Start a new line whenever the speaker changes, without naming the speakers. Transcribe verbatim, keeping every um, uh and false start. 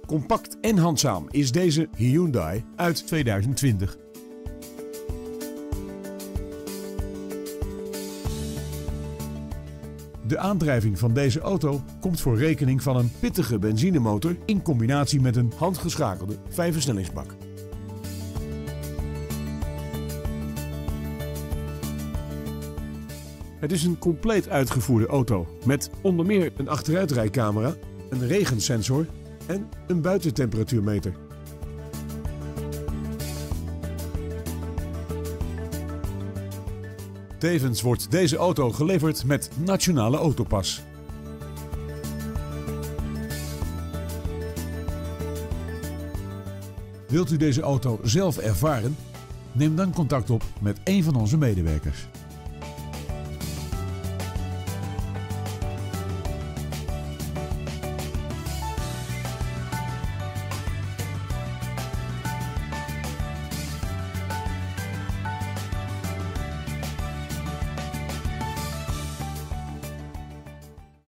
Compact en handzaam is deze Hyundai uit tweeduizend twintig. De aandrijving van deze auto komt voor rekening van een pittige benzinemotor in combinatie met een handgeschakelde vijfversnellingsbak. Het is een compleet uitgevoerde auto met onder meer een achteruitrijcamera, een regensensor en een buitentemperatuurmeter. Tevens wordt deze auto geleverd met Nationale Autopas. Wilt u deze auto zelf ervaren? Neem dan contact op met een van onze medewerkers.